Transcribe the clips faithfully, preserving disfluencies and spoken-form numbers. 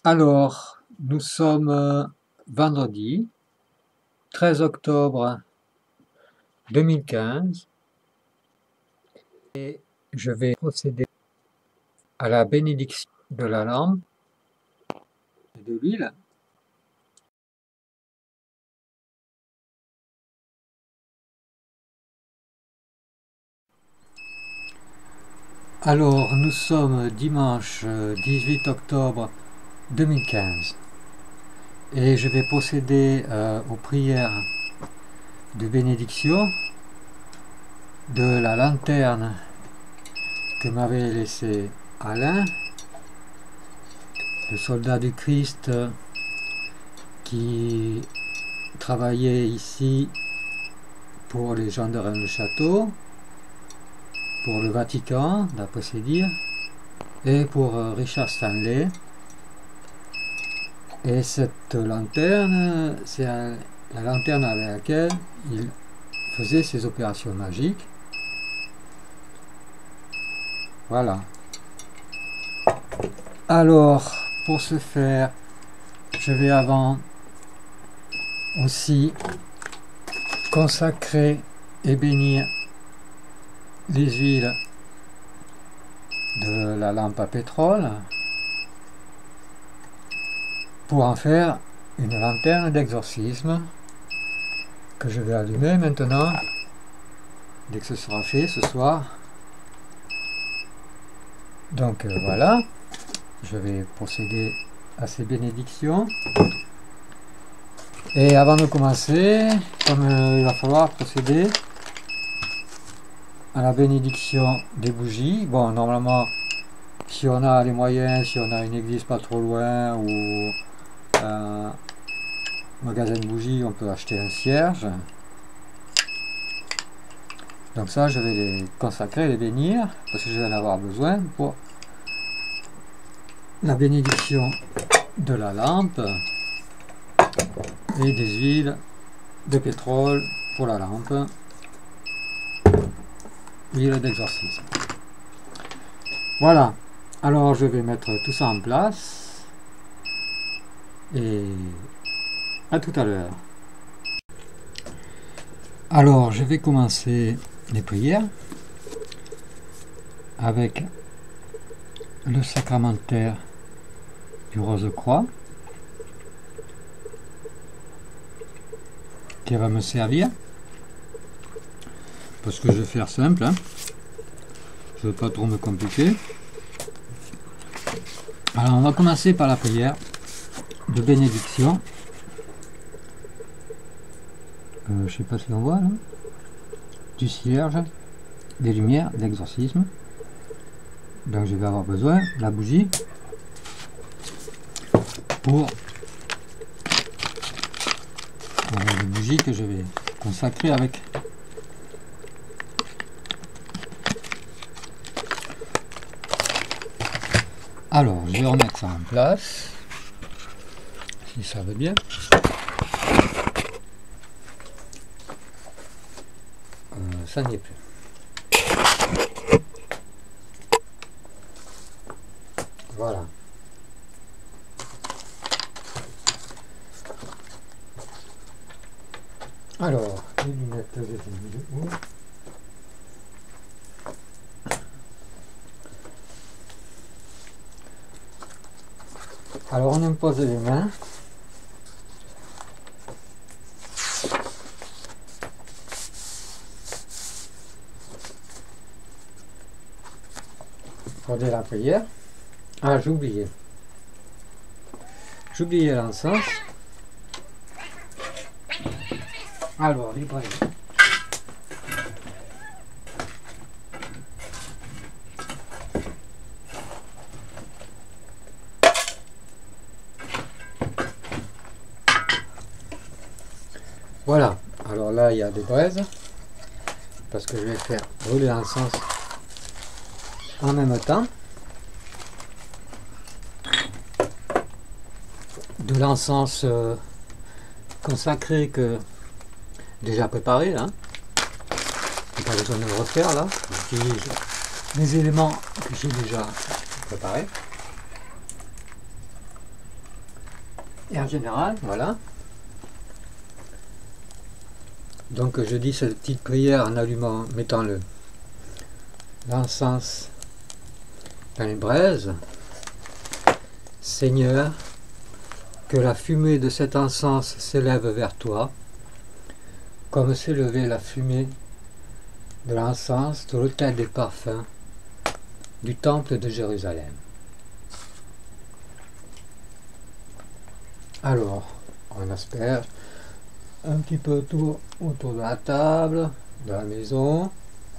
Alors, nous sommes euh, vendredi treize octobre deux mille quinze et je vais procéder à la bénédiction de la lampe et de l'huile. Alors, nous sommes dimanche dix-huit octobre deux mille quinze et je vais procéder euh, aux prières de bénédiction de la lanterne que m'avait laissé Alain, le soldat du Christ qui travaillait ici pour les gens de Rennes-le-Château, pour le Vatican, d'après ses dires, et pour Richard Stanley. Et cette lanterne, c'est la lanterne avec laquelle il faisait ses opérations magiques. Voilà. Alors, pour ce faire, je vais avant aussi consacrer et bénir les huiles de la lampe à pétrole pour en faire une lanterne d'exorcisme que je vais allumer maintenant dès que ce sera fait ce soir. Donc euh, voilà, je vais procéder à ces bénédictions. Et avant de commencer, comme euh, il va falloir procéder à la bénédiction des bougies, bon, normalement, si on a les moyens, si on a une église pas trop loin ou un magasin de bougies, on peut acheter un cierge. Donc ça, je vais les consacrer, les bénir, parce que je vais en avoir besoin pour la bénédiction de la lampe et des huiles de pétrole pour la lampe, huile d'exorcisme. Voilà, alors je vais mettre tout ça en place et à tout à l'heure. Alors je vais commencer les prières avec le sacramentaire du Rose-Croix qui va me servir, parce que je vais faire simple, hein. Je ne veux pas trop me compliquer. Alors on va commencer par la prière de bénédiction. Euh, je sais pas si on voit là. Du cierge, des lumières, d'exorcisme. Donc je vais avoir besoin de la bougie pour la bougie que je vais consacrer avec. Alors je vais remettre ça en place, si ça veut bien. Euh, ça n'y est plus. Voilà. Alors, les lunettes, je les ai mises où? Alors, on impose les mains. Pour la prière. Ah, j'ai oublié. J'ai oublié l'encens. Alors, les braises. Voilà. Alors là, il y a des braises. Parce que je vais faire brûler l'encens en même temps. De l'encens euh, consacré que déjà préparé là. Pas besoin de le refaire là. J'utilise les éléments que j'ai déjà préparés. Et en général, voilà. Donc je dis cette petite prière en allumant, mettant le l'encens dans les braises. Seigneur, que la fumée de cet encens s'élève vers toi, comme s'élevait la fumée de l'encens de l'autel des parfums du temple de Jérusalem. Alors, on asperge un petit peu tout autour de la table, de la maison.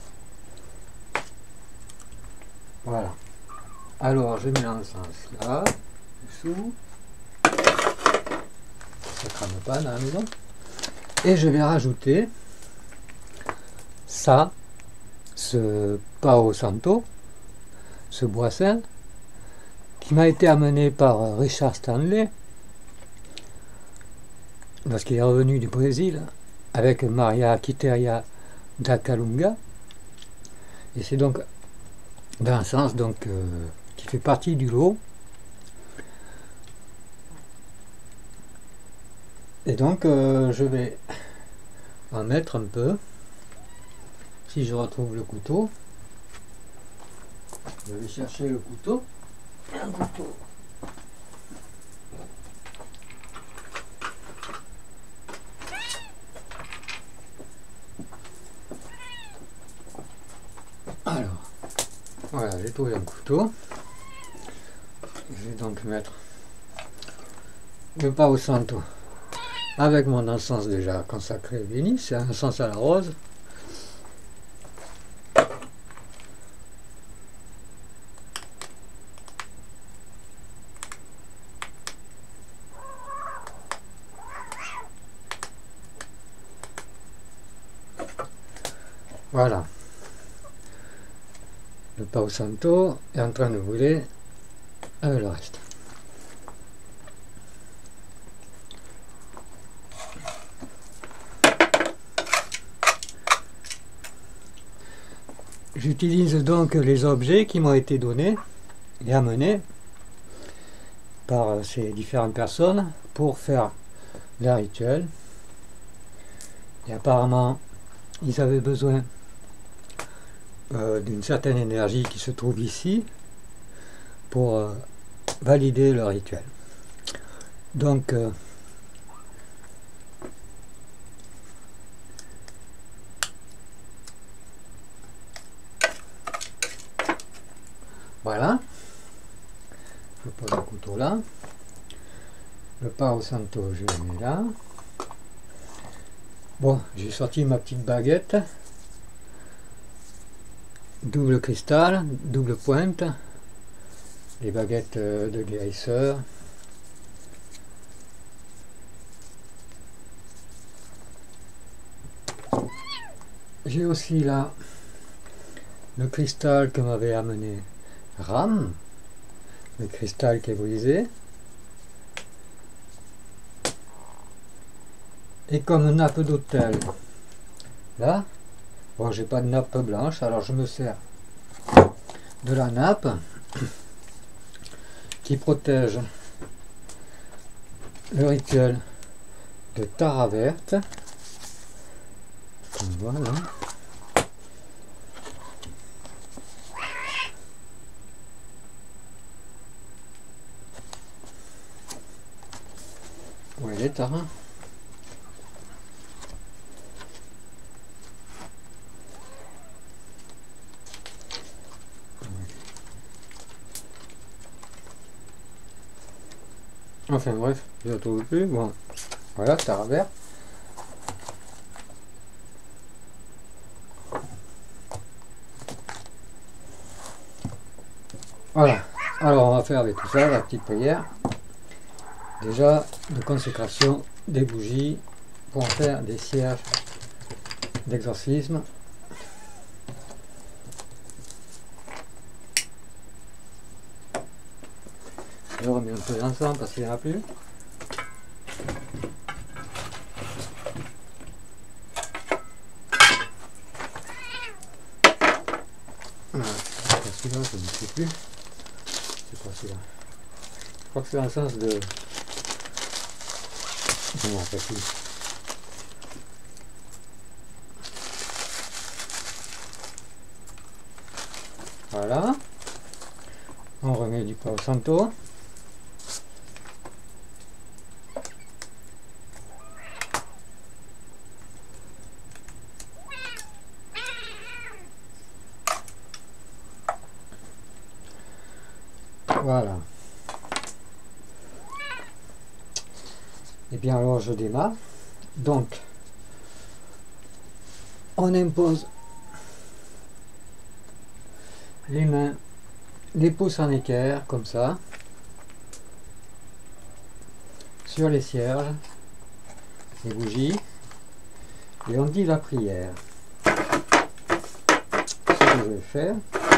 Voilà. Alors, je mets l'encens là, dessous. Ça crame pas dans la maison. Et je vais rajouter ça, ce Palo Santo, ce boisson, qui m'a été amené par Richard Stanley, lorsqu'il est revenu du Brésil, avec Maria Quiteria da Calunga. Et c'est donc d'un sens donc, euh, qui fait partie du lot. Et donc euh, je vais en mettre un peu. Si je retrouve le couteau, je vais chercher le couteau. Un couteau. Alors, voilà, j'ai trouvé un couteau. Je vais donc mettre le Palo Santo avec mon encens déjà consacré et béni. C'est un encens à la rose. Voilà. Le Palo Santo est en train de brûler avec le reste. J'utilise donc les objets qui m'ont été donnés et amenés par ces différentes personnes pour faire le rituel. Et apparemment, ils avaient besoin euh, d'une certaine énergie qui se trouve ici pour euh, valider le rituel. Donc, euh, voilà, je pose le couteau là, le Palo Santo je le mets là. Bon, j'ai sorti ma petite baguette, double cristal, double pointe, les baguettes de guérisseur. J'ai aussi là le cristal que m'avait amené Ram, le cristal qui est brisé. Et comme nappe d'autel, là, bon, j'ai pas de nappe blanche, alors je me sers de la nappe qui protège le rituel de Tara verte. Voilà. Où elle est, Tara? Enfin bref, je ne la trouve plus. Bon, voilà, Tara verte. Voilà, alors on va faire avec tout ça la petite prière. Déjà, de consécration des bougies pour en faire des cierges d'exorcisme. Je remets un peu d'encens parce qu'il n'y en a plus. Voilà, c'est celui-là, je ne sais plus. C'est quoi celui-là? Je crois que c'est l'encens de Non, en fait, oui. Voilà. On remet du Palo Santo. Voilà. Et bien alors je démarre. Donc, on impose les mains, les pouces en équerre, comme ça, sur les cierges, les bougies, et on dit la prière. Ce que je vais faire,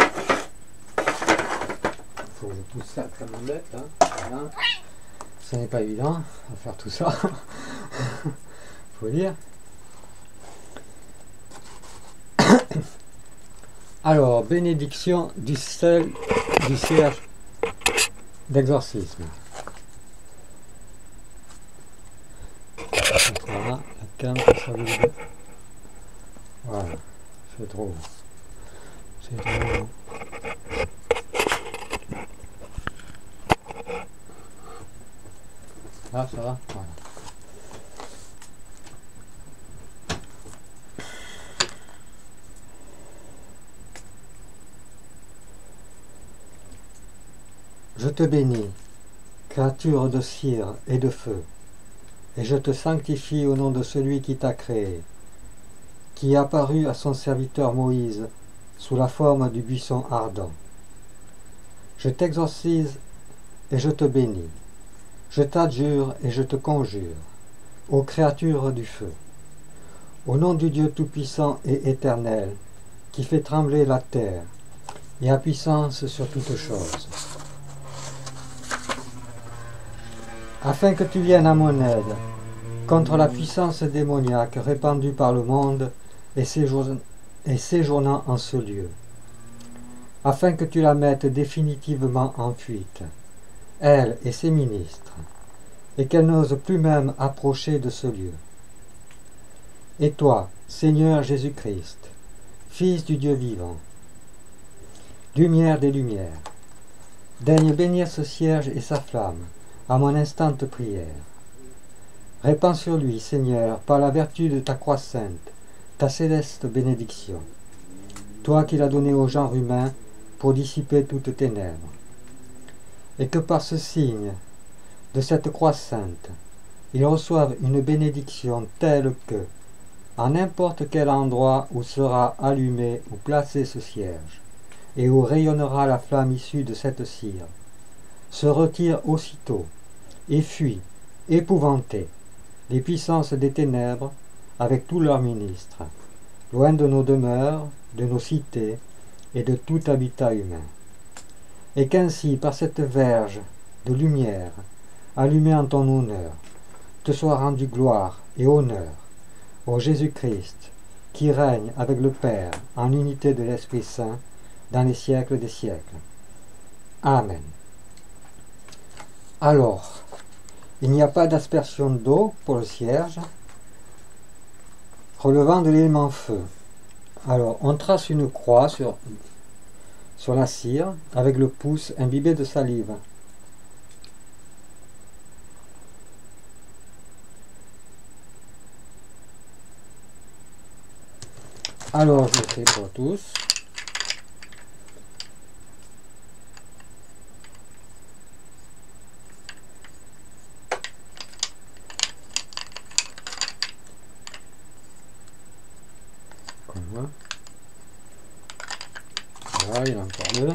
il faut que je pousse ça comme un bête, hein. Voilà. Ce n'est pas évident à faire tout ça, faut dire. Alors, bénédiction du sel du cierge d'exorcisme. Voilà, la canne, ça veut dire. Voilà, c'est trop. C'est trop. Là, ça va, voilà. Je te bénis, créature de cire et de feu, et je te sanctifie au nom de celui qui t'a créé, qui est apparu à son serviteur Moïse sous la forme du buisson ardent. Je t'exorcise et je te bénis, je t'adjure et je te conjure, ô créature du feu, au nom du Dieu tout-puissant et éternel, qui fait trembler la terre et a puissance sur toutes choses, afin que tu viennes à mon aide contre la puissance démoniaque répandue par le monde et, séjour... et séjournant en ce lieu, afin que tu la mettes définitivement en fuite, elle et ses ministres, et qu'elle n'ose plus même approcher de ce lieu. Et toi, Seigneur Jésus-Christ, Fils du Dieu vivant, lumière des lumières, daigne bénir ce cierge et sa flamme à mon instante prière. Répands sur lui, Seigneur, par la vertu de ta croix sainte, ta céleste bénédiction, toi qui l'as donné au genre humain pour dissiper toutes ténèbres, et que par ce signe de cette croix sainte, ils reçoivent une bénédiction telle que, à n'importe quel endroit où sera allumé ou placé ce cierge, et où rayonnera la flamme issue de cette cire, se retire aussitôt, et fuit, épouvanté, les puissances des ténèbres avec tous leurs ministres, loin de nos demeures, de nos cités et de tout habitat humain. Et qu'ainsi, par cette verge de lumière, allumée en ton honneur, te soit rendu gloire et honneur, ô Jésus-Christ, qui règne avec le Père en l'unité de l'Esprit Saint dans les siècles des siècles. Amen. Alors, il n'y a pas d'aspersion d'eau pour le cierge, relevant de l'élément feu. Alors, on trace une croix sur, sur la cire avec le pouce imbibé de salive. Alors, je le fais pour tous. Comme moi. Voilà, il y en a encore deux.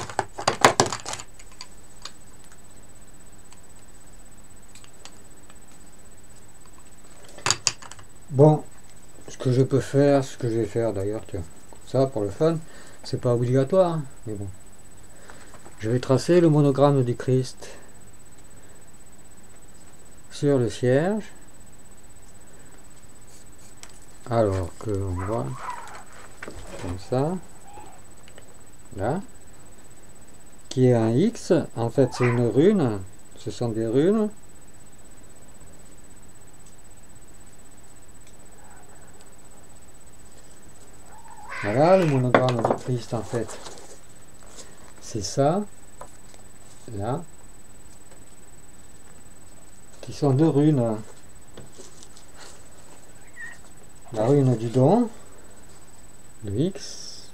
Bon, ce que je peux faire, ce que je vais faire d'ailleurs, tiens, ça pour le fun, c'est pas obligatoire, hein, mais bon. Je vais tracer le monogramme du Christ sur le cierge. Alors que on voit comme ça, là, qui est un X, en fait c'est une rune, ce sont des runes. Voilà, le monogramme du Christ, en fait, c'est ça, là, qui sont deux runes. La rune du don, le X,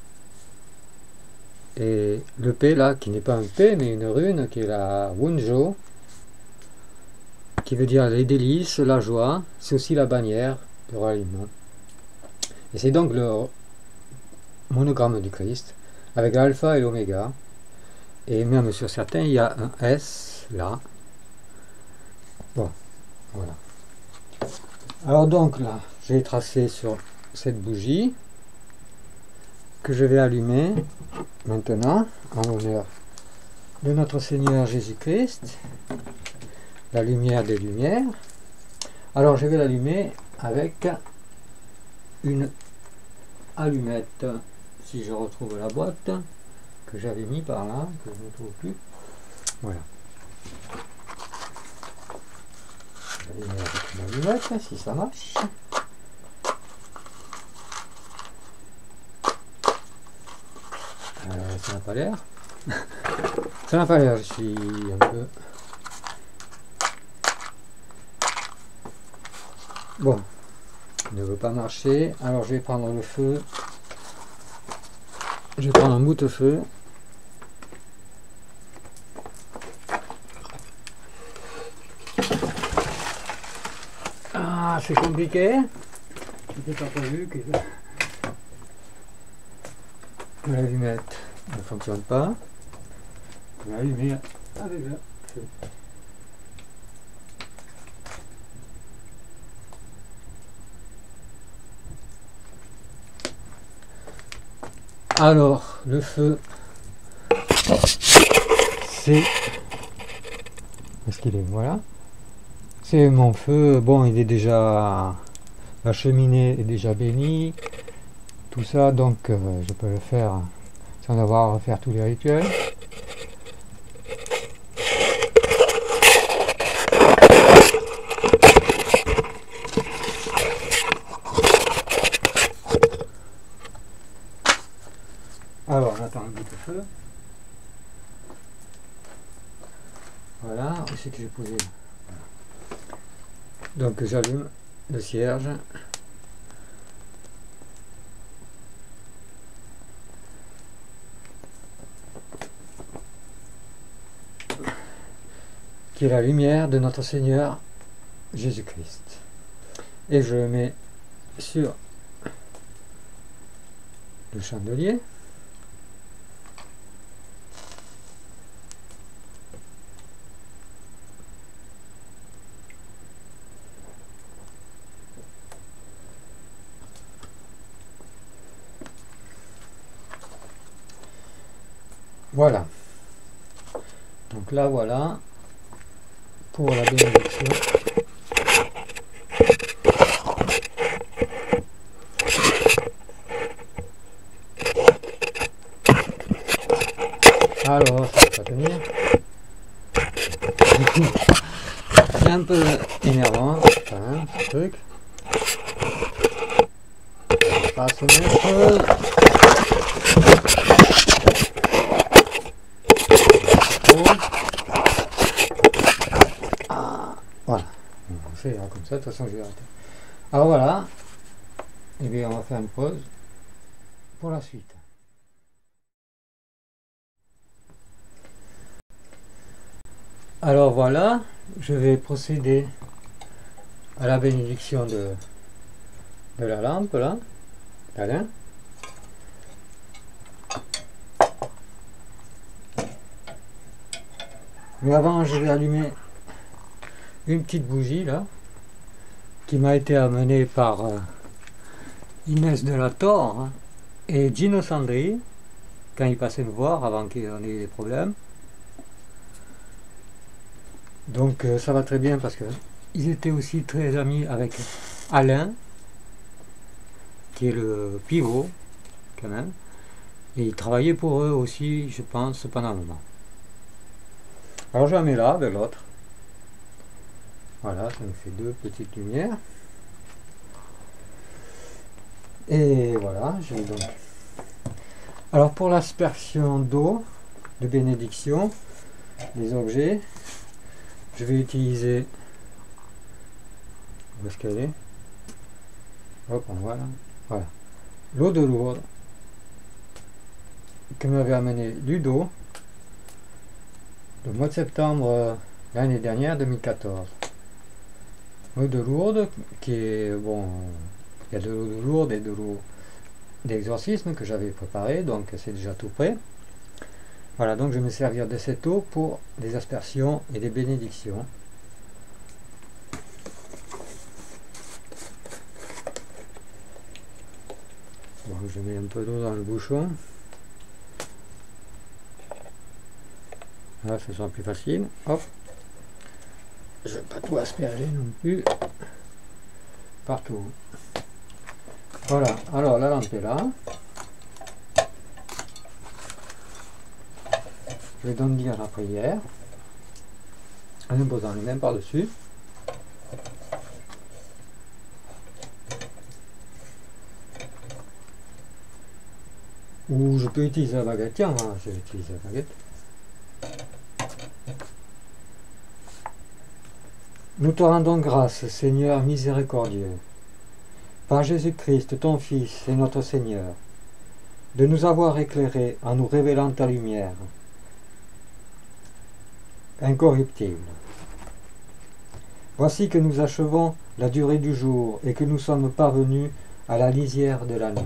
et le P là, qui n'est pas un P, mais une rune, qui est la Wunjo, qui veut dire les délices, la joie, c'est aussi la bannière du ralliement. Et c'est donc le monogramme du Christ, avec l'alpha et l'oméga, et même sur certains, il y a un S, là. Bon, voilà. Alors donc là, j'ai tracé sur cette bougie, que je vais allumer maintenant, en l'honneur de notre Seigneur Jésus-Christ, la lumière des lumières. Alors je vais l'allumer avec une allumette, si je retrouve la boîte que j'avais mis par là, que je ne trouve plus. Voilà. Je vais allumer avec une allumette, si ça marche. Euh, ça n'a pas l'air. Ça n'a pas l'air, je suis un peu... Bon, il ne veut pas marcher, alors je vais prendre le feu. Je vais prendre un bout de feu. Ah, c'est compliqué. Je n'ai pas prévu que, que la lunette ne fonctionne pas. Je vais allumer avec le feu. Alors, le feu, c'est... Est-ce qu'il est? Voilà. C'est mon feu. Bon, il est déjà... La cheminée est déjà bénie. Tout ça, donc euh, je peux le faire sans avoir à faire tous les rituels. Alors, on attend un bout de feu. Voilà, où c'est que j'ai posé? Donc j'allume le cierge. Qui est la lumière de notre Seigneur Jésus-Christ. Et je le mets sur le chandelier. Voilà. Donc là, voilà, pour la bénédiction. Alors, ça va pas tenir. C'est un peu énervant, hein, ce truc. On va pas se mettre... Ah, voilà, on fait comme ça, de toute façon je vais arrêter. Alors voilà, et bien on va faire une pause pour la suite. Alors voilà, je vais procéder à la bénédiction de, de la lampe là, d'Alain. Mais avant, je vais allumer une petite bougie là, qui m'a été amenée par euh, Inès de la Torre hein, et Gino Sandri, quand ils passaient me voir avant qu'il y ait des problèmes. Donc euh, ça va très bien parce que ils étaient aussi très amis avec Alain, qui est le pivot quand même, et ils travaillaient pour eux aussi, je pense, pendant un moment. Alors je la mets là avec l'autre. Voilà, ça me fait deux petites lumières. Et voilà, je vais donc Alors pour l'aspersion d'eau, de bénédiction, des objets, je vais utiliser, où est-ce qu'elle est? Hop, on voit là. Voilà. L'eau de Lourdes que m'avait amené Ludo le mois de septembre euh, l'année dernière, deux mille quatorze. L'eau de Lourdes qui est, bon, il y a de l'eau de Lourdes et de l'eau d'exorcisme que j'avais préparé, donc c'est déjà tout prêt. Voilà, donc je vais me servir de cette eau pour des aspersions et des bénédictions. Bon, je mets un peu d'eau dans le bouchon. Là, ce sera plus facile. Hop. Je ne vais pas tout asperger non plus. Partout. Voilà, alors la lampe est là. Je vais donc dire la prière en imposant les mains par-dessus. Ou je peux utiliser la baguette. Tiens, je vais utiliser la baguette. Nous te rendons grâce, Seigneur miséricordieux, par Jésus-Christ, ton Fils et notre Seigneur, de nous avoir éclairés en nous révélant ta lumière incorruptible. Voici que nous achevons la durée du jour et que nous sommes parvenus à la lisière de la nuit.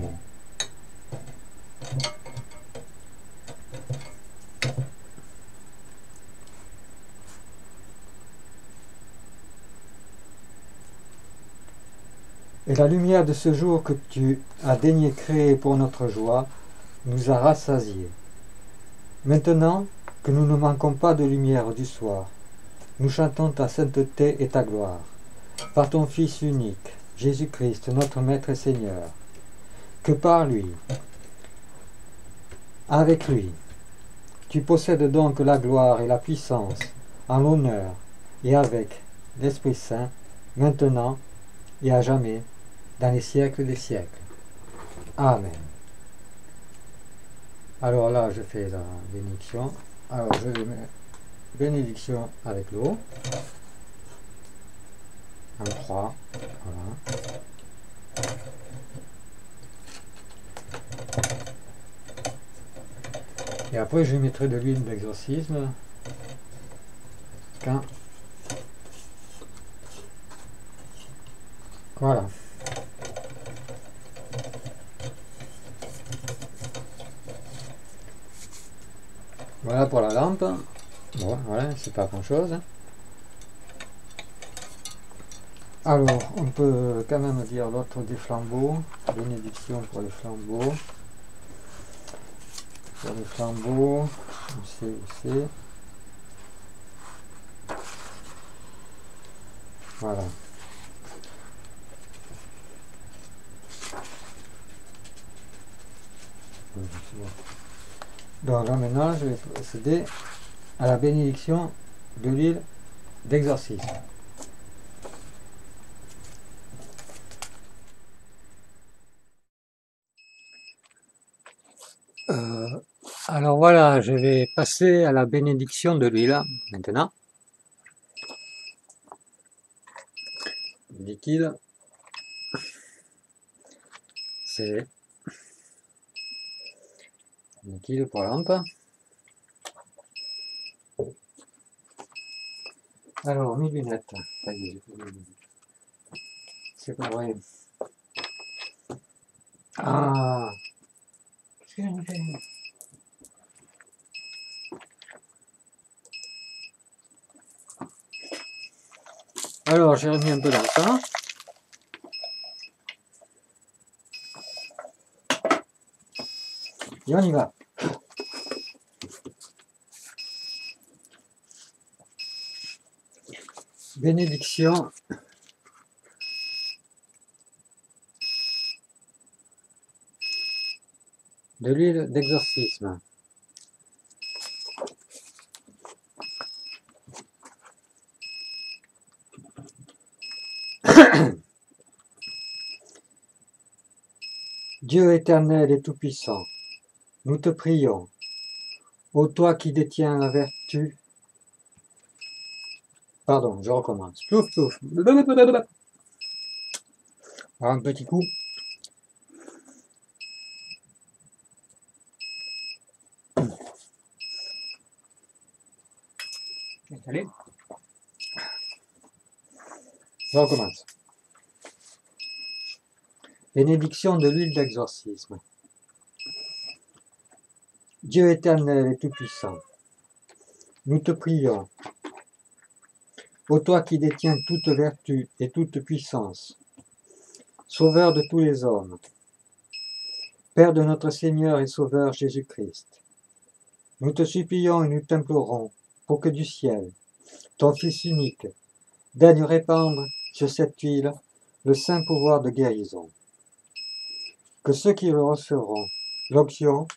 Et la lumière de ce jour que tu as daigné créer pour notre joie nous a rassasiés. Maintenant que nous ne manquons pas de lumière du soir, nous chantons ta sainteté et ta gloire, par ton Fils unique, Jésus-Christ, notre Maître et Seigneur, que par lui, avec lui, tu possèdes donc la gloire et la puissance, en l'honneur et avec l'Esprit Saint, maintenant et à jamais, dans les siècles des siècles. Amen. Alors là, je fais la bénédiction. Alors, je vais mettre bénédiction avec l'eau. En trois. Voilà. Et après, je mettrai de l'huile d'exorcisme. Quand... Voilà. Voilà pour la lampe. Bon, voilà, c'est pas grand chose. Alors, on peut quand même dire l'autre des flambeaux. Bénédiction pour les flambeaux. Pour les flambeaux, on sait où c'est. Voilà. Donc là maintenant, je vais procéder à la bénédiction de l'huile d'exorcisme. Euh, alors voilà, je vais passer à la bénédiction de l'huile maintenant. Liquide. C'est liquide pour la lampe. Alors, mes lunettes. C'est pas vrai. Ah, qu'est-ce que j'ai fait? Alors, j'ai remis un peu dans ça. Et on y va. Bénédiction. De l'huile d'exorcisme. Dieu éternel et tout-puissant, nous te prions, ô toi qui détiens la vertu. Pardon, je recommence. Plouf, plouf. Un petit coup. Allez. Je recommence. Bénédiction de l'huile d'exorcisme. Dieu éternel et tout-puissant, nous te prions, ô toi qui détiens toute vertu et toute puissance, Sauveur de tous les hommes, Père de notre Seigneur et Sauveur Jésus-Christ, nous te supplions et nous t'implorons pour que du ciel, ton Fils unique, daigne répandre sur cette huile le saint pouvoir de guérison. Que ceux qui le recevront, l'onction,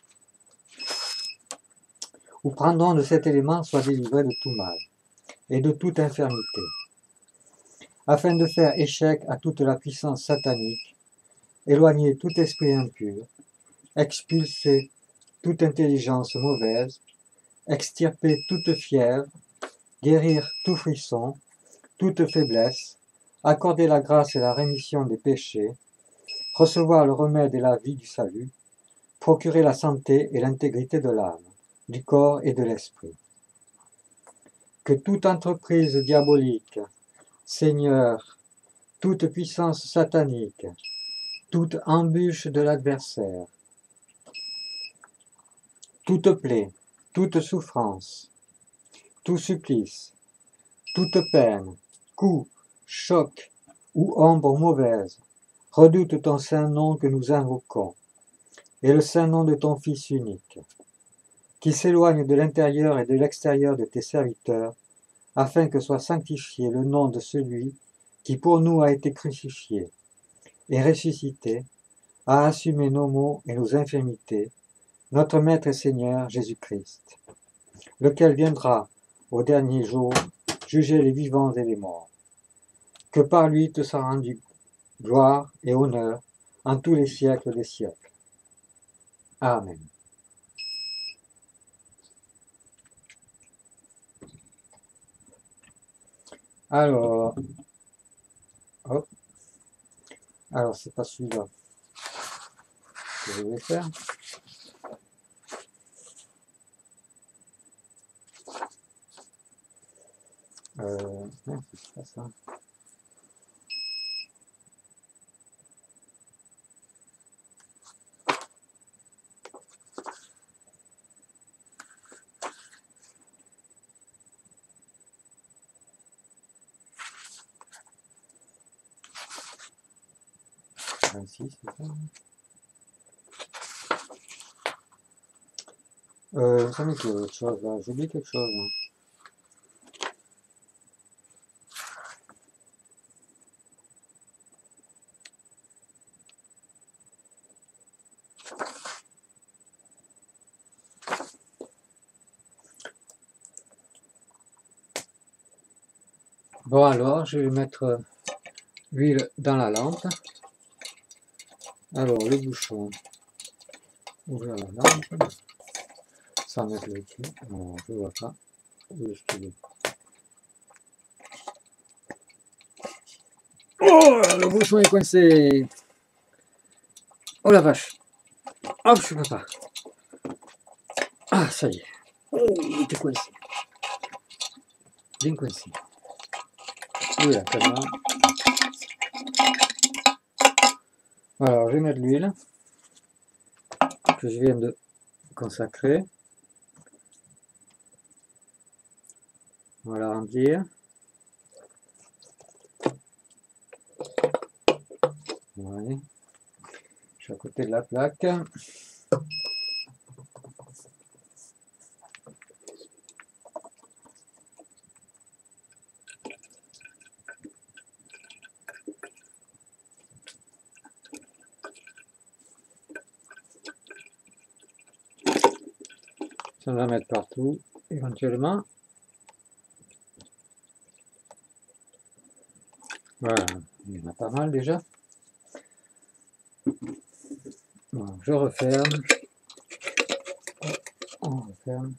ou prendront de cet élément soient délivrés de tout mal et de toute infirmité, afin de faire échec à toute la puissance satanique, éloigner tout esprit impur, expulser toute intelligence mauvaise, extirper toute fièvre, guérir tout frisson, toute faiblesse, accorder la grâce et la rémission des péchés, recevoir le remède et la vie du salut, procurer la santé et l'intégrité de l'âme, du corps et de l'esprit. Que toute entreprise diabolique, Seigneur, toute puissance satanique, toute embûche de l'adversaire, toute plaie, toute souffrance, tout supplice, toute peine, coup, choc ou ombre mauvaise, redoute ton saint nom que nous invoquons, et le saint nom de ton Fils unique, qui s'éloigne de l'intérieur et de l'extérieur de tes serviteurs, afin que soit sanctifié le nom de celui qui pour nous a été crucifié et ressuscité, a assumé nos maux et nos infirmités, notre Maître et Seigneur Jésus-Christ, lequel viendra au dernier jour juger les vivants et les morts. Que par lui te soit rendu gloire et honneur en tous les siècles des siècles. Amen. Alors, hop. Alors c'est pas celui-là que je vais faire. Euh, non, c'est pas ça. vingt-six, c'est ça. Euh, il me semble qu'il y a autre chose là. J'ai oublié quelque chose. Hein. Bon alors, je vais mettre l'huile dans la lampe. Alors, le bouchon. Ouvrir la lampe. Sans mettre le dessus. Alors, je ne vois pas. Où est-ce qu'il est ? Oh, le bouchon est coincé. Oh la vache. Hop, je peux pas. Ah, ça y est. Oh, il était coincé. Bien coincé. Oui, la caméra. Alors, je vais mettre l'huile que je viens de consacrer. On va la remplir. Ouais. Je suis à côté de la plaque. On va mettre partout, éventuellement. Voilà, il y en a pas mal déjà. Bon, je referme. On referme.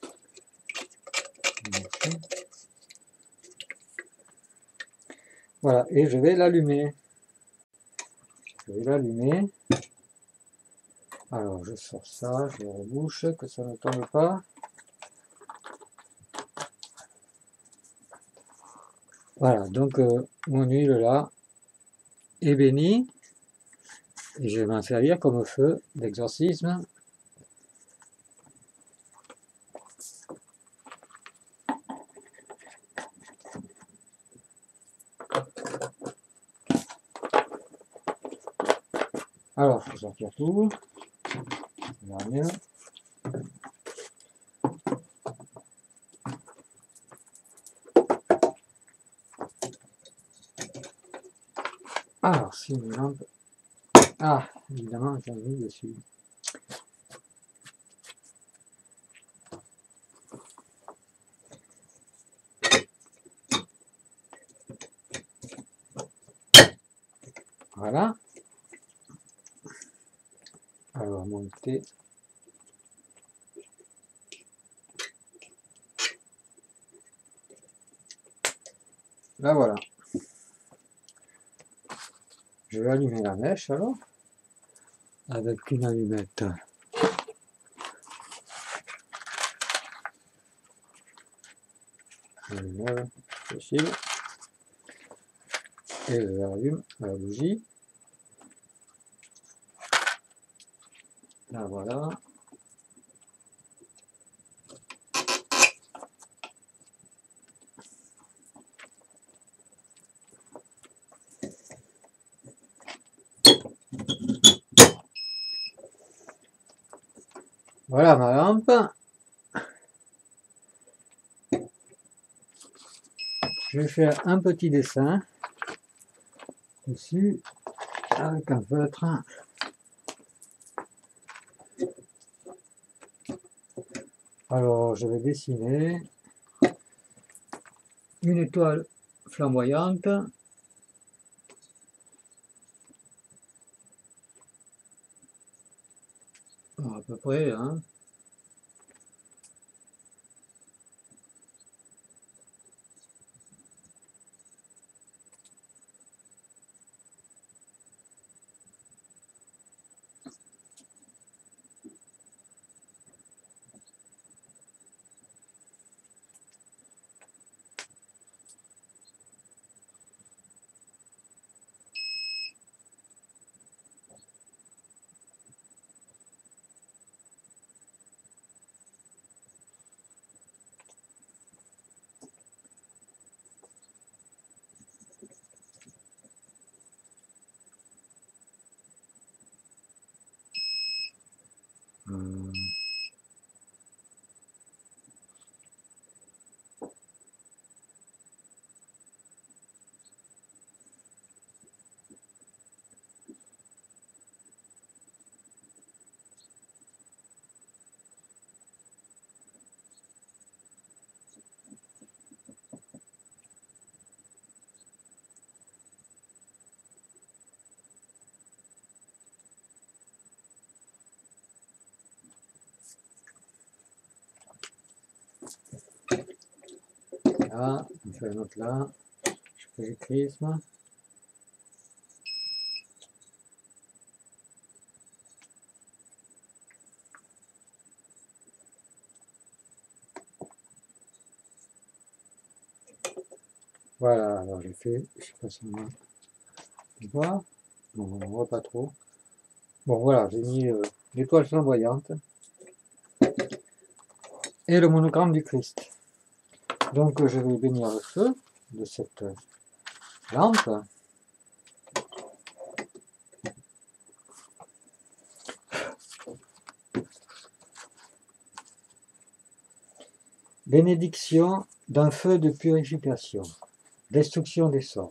Voilà, et je vais l'allumer. Je vais l'allumer. Alors, je sors ça, je le rebouche, que ça ne tombe pas. Voilà, donc euh, mon huile là est bénie. Et je vais m'en servir comme feu d'exorcisme. Alors, il faut sortir tout. Mieux. Alors, si une lampe. Ah, évidemment, j'ai mis dessus. Voilà. Alors, monter. Là, voilà. Je vais allumer la mèche alors. Avec une allumette. Allumette, possible. Et je allume la bougie. Là, voilà. Voilà ma lampe. Je vais faire un petit dessin dessus avec un feutre. Alors je vais dessiner une étoile flamboyante. Bon, à peu près, hein. Hum. Là, on fait un autre là. Je fais le prisme. Voilà, alors j'ai fait, je sais pas si on voit, bon, on voit pas trop. Bon voilà, j'ai mis euh, l'étoile flamboyante et le monogramme du Christ. Donc je vais bénir le feu de cette lampe. Bénédiction d'un feu de purification, destruction des sorts.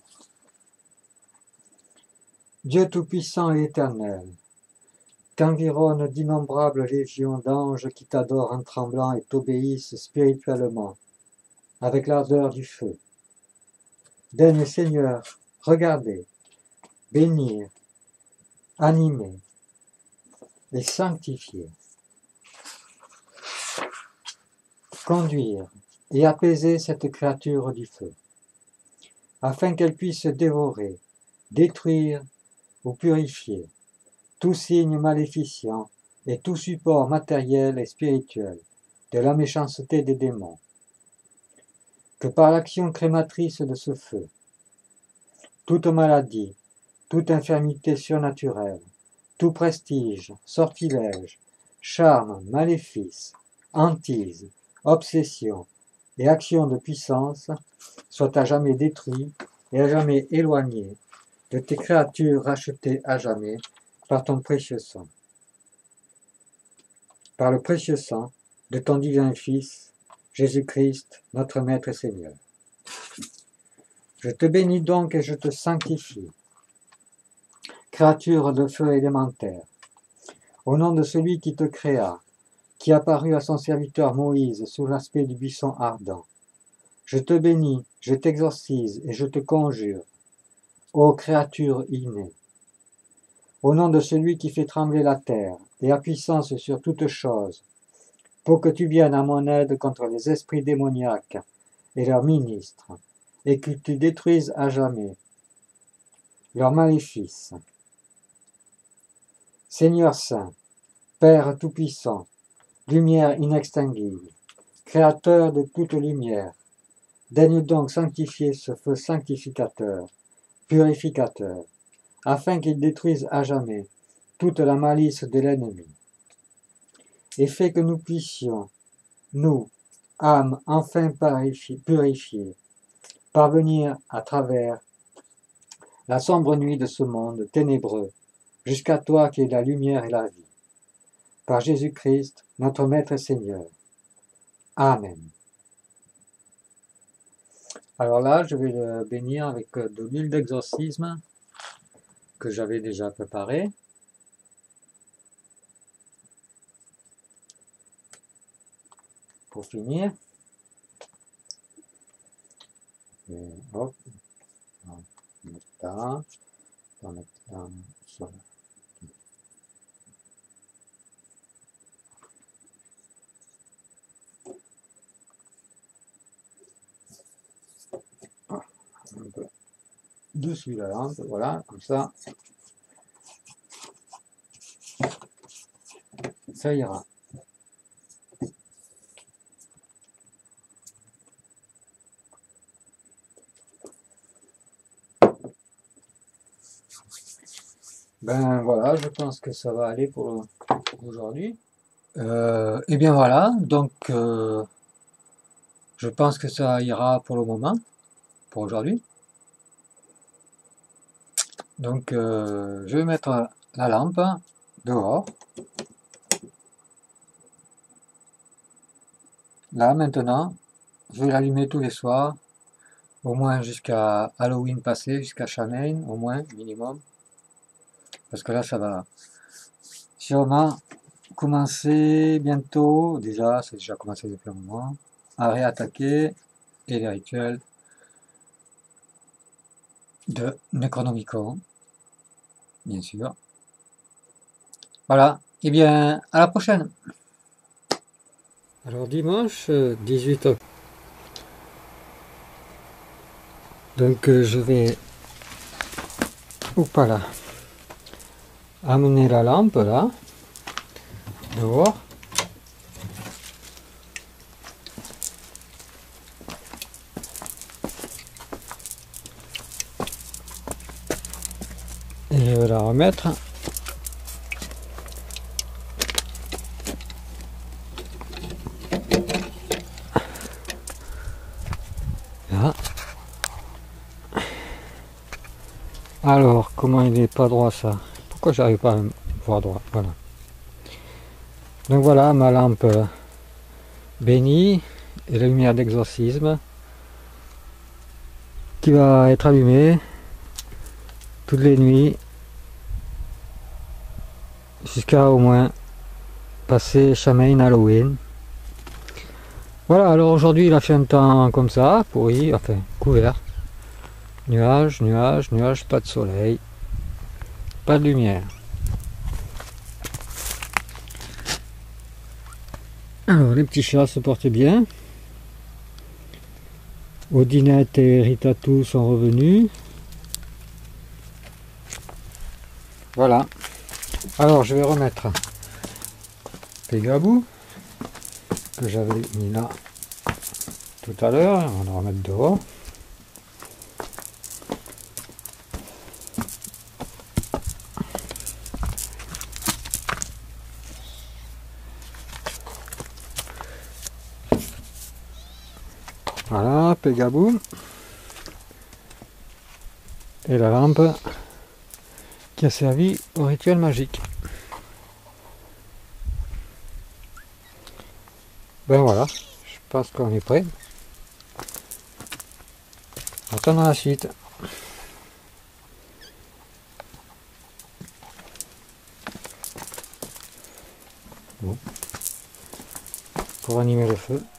Dieu Tout-Puissant et Éternel, t'environne d'innombrables légions d'anges qui t'adorent en tremblant et t'obéissent spirituellement, avec l'ardeur du feu. Daigne Seigneur, regarder, bénir, animer et sanctifier. conduire et apaiser cette créature du feu, afin qu'elle puisse dévorer, détruire ou purifier tout signe maléficient et tout support matériel et spirituel de la méchanceté des démons. Que par l'action crématrice de ce feu, toute maladie, toute infirmité surnaturelle, tout prestige, sortilège, charme, maléfice, hantise, obsession et action de puissance soit à jamais détruit et à jamais éloigné de tes créatures rachetées à jamais par ton précieux sang. Par le précieux sang de ton divin Fils, Jésus-Christ, notre Maître et Seigneur. Je te bénis donc et je te sanctifie, créature de feu élémentaire, au nom de celui qui te créa, qui apparut à son serviteur Moïse sous l'aspect du buisson ardent. Je te bénis, je t'exorcise et je te conjure, ô créature innée, au nom de celui qui fait trembler la terre et a puissance sur toutes choses, pour que tu viennes à mon aide contre les esprits démoniaques et leurs ministres, et que tu détruises à jamais leurs maléfices. Seigneur Saint, Père Tout-Puissant, lumière inextinguible, Créateur de toute lumière, daigne donc sanctifier ce feu sanctificateur, purificateur, afin qu'il détruise à jamais toute la malice de l'ennemi, et fait que nous puissions, nous, âmes enfin purifiées, parvenir à travers la sombre nuit de ce monde ténébreux, jusqu'à toi qui es la lumière et la vie. Par Jésus-Christ, notre Maître et Seigneur. Amen. Alors là, je vais le bénir avec de l'huile d'exorcisme que j'avais déjà préparée. Pour finir. Et hop. On va mettre là. On va mettre là. Voilà. Un peu dessus la lampe, voilà, comme ça, ça ira. Ben voilà, je pense que ça va aller pour aujourd'hui. Euh, et bien voilà, donc euh, je pense que ça ira pour le moment, pour aujourd'hui. Donc euh, je vais mettre la lampe dehors. Là maintenant, je vais l'allumer tous les soirs, au moins jusqu'à Halloween passé, jusqu'à Samhain, au moins, minimum. Parce que là, ça va sûrement commencer bientôt, déjà, c'est déjà commencé depuis un moment, à réattaquer et les rituels de Necronomicon, bien sûr. Voilà, et bien, à la prochaine. Alors dimanche dix-huit octobre. Donc euh, je vais, ou pas là, amener la lampe là, dehors. Et je vais la remettre. Là. Alors, comment il n'est pas droit ça? Pourquoi j'arrive pas à me voir droit? Voilà. Donc voilà ma lampe bénie et la lumière d'exorcisme qui va être allumée toutes les nuits jusqu'à au moins passer Samhain, Halloween. Voilà, alors aujourd'hui il a fait un temps comme ça, pourri, enfin couvert. Nuages, nuages, nuages, pas de soleil, pas de lumière. Alors les petits chats se portent bien. Odinette et Ritatou sont revenus. Voilà. Alors je vais remettre Pegaboo que j'avais mis là tout à l'heure. On va le remettre dehors. Voilà, Pegaboo. Et la lampe qui a servi au rituel magique. Ben voilà, je pense qu'on est prêt. Attendons la suite. Bon. Pour animer le feu.